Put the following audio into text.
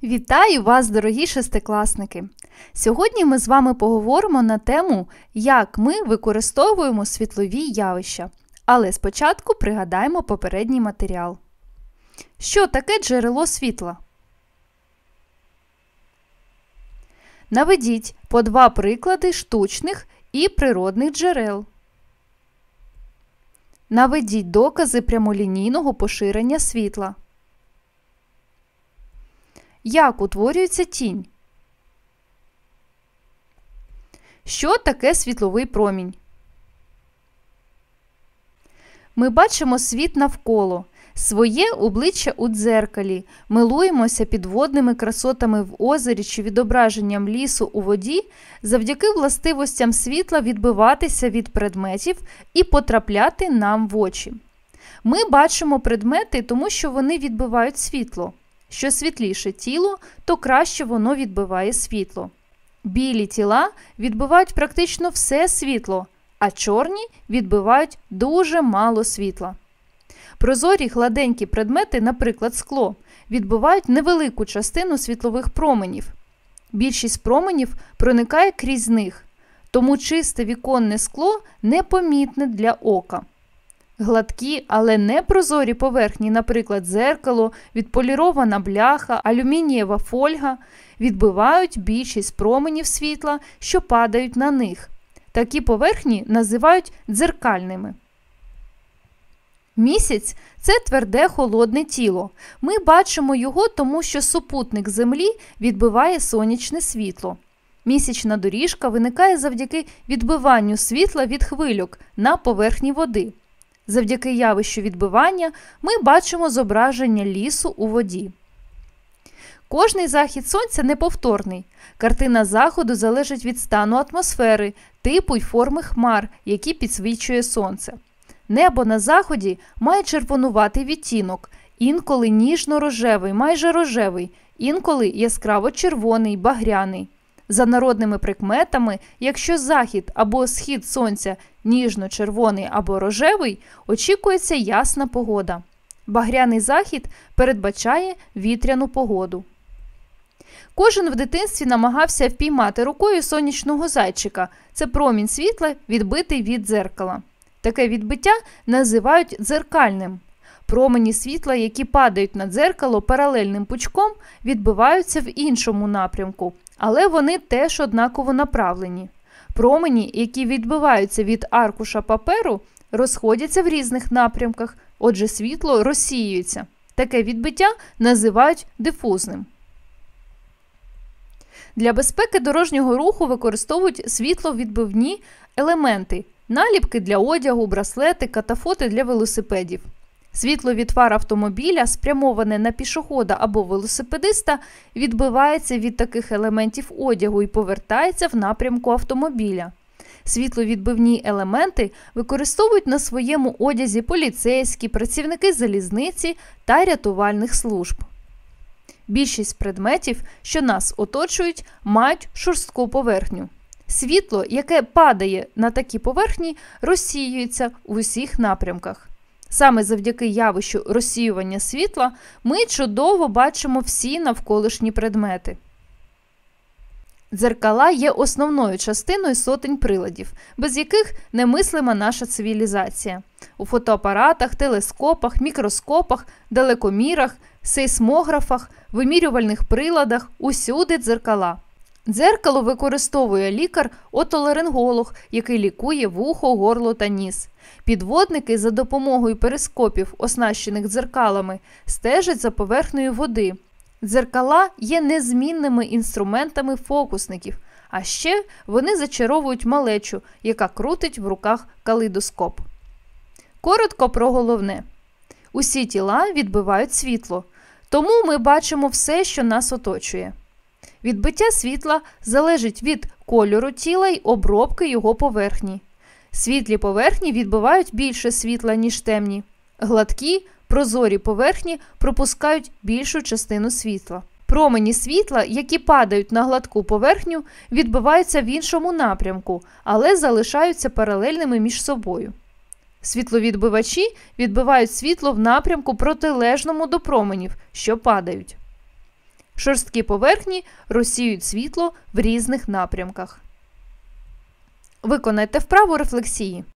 Вітаю вас, дорогі шестикласники! Сьогодні ми з вами поговоримо на тему, як ми використовуємо світлові явища. Але спочатку пригадаємо попередній матеріал. Що таке джерело світла? Наведіть по два приклади штучних і природних джерел. Наведіть докази прямолінійного поширення світла. Як утворюється тінь? Що таке світловий промінь? Ми бачимо світ навколо, своє обличчя у дзеркалі, милуємося підводними красотами в озері чи відображенням лісу у воді завдяки властивостям світла відбиватися від предметів і потрапляти нам в очі. Ми бачимо предмети, тому що вони відбивають світло. Що світліше тіло, то краще воно відбиває світло. Білі тіла відбивають практично все світло, а чорні відбивають дуже мало світла. Прозорі гладенькі предмети, наприклад скло, відбивають невелику частину світлових променів. Більшість променів проникає крізь них, тому чисте віконне скло непомітне для ока. Гладкі, але не прозорі поверхні, наприклад, дзеркало, відполірована бляха, алюмінієва фольга, відбивають більшість променів світла, що падають на них. Такі поверхні називають дзеркальними. Місяць – це тверде холодне тіло. Ми бачимо його, тому що супутник Землі відбиває сонячне світло. Місячна доріжка виникає завдяки відбиванню світла від хвильок на поверхні води. Завдяки явищу відбивання ми бачимо зображення лісу у воді. Кожний захід сонця неповторний. Картина заходу залежить від стану атмосфери, типу й форми хмар, які підсвічує сонце. Небо на заході має червонуватий відтінок, інколи ніжно-рожевий, майже рожевий, інколи яскраво-червоний, багряний. За народними прикметами, якщо захід або схід сонця ніжно-червоний або рожевий, очікується ясна погода. Багряний захід передбачає вітряну погоду. Кожен в дитинстві намагався впіймати рукою сонячного зайчика. Це промінь світла, відбитий від дзеркала. Таке відбиття називають дзеркальним. Промені світла, які падають на дзеркало паралельним пучком, відбиваються в іншому напрямку, але вони теж однаково направлені. Промені, які відбиваються від аркуша паперу, розходяться в різних напрямках, отже світло розсіюється. Таке відбиття називають дифузним. Для безпеки дорожнього руху використовують світловідбивні елементи – наліпки для одягу, браслети, катафоти для велосипедів. Світло від фар автомобіля, спрямоване на пішохода або велосипедиста, відбивається від таких елементів одягу і повертається в напрямку автомобіля. Світловідбивні елементи використовують на своєму одязі поліцейські, працівники залізниці та рятувальних служб. Більшість предметів, що нас оточують, мають шорстку поверхню. Світло, яке падає на такі поверхні, розсіюється в усіх напрямках. Саме завдяки явищу розсіювання світла ми чудово бачимо всі навколишні предмети. Дзеркала є основною частиною сотень приладів, без яких немислима наша цивілізація. У фотоапаратах, телескопах, мікроскопах, далекомірах, сейсмографах, вимірювальних приладах – усюди дзеркала. Дзеркало використовує лікар-отоларинголог, який лікує вухо, горло та ніс. Підводники за допомогою перископів, оснащених дзеркалами, стежать за поверхнею води. Дзеркала є незмінними інструментами фокусників, а ще вони зачаровують малечу, яка крутить в руках калейдоскоп. Коротко про головне. Усі тіла відбивають світло, тому ми бачимо все, що нас оточує. Відбиття світла залежить від кольору тіла й обробки його поверхні. Світлі поверхні відбивають більше світла, ніж темні. Гладкі, прозорі поверхні пропускають більшу частину світла. Промені світла, які падають на гладку поверхню, відбиваються в іншому напрямку, але залишаються паралельними між собою. Світловідбивачі відбивають світло в напрямку протилежному до променів, що падають. Шорсткі поверхні розсіюють світло в різних напрямках. Виконайте вправу рефлексії.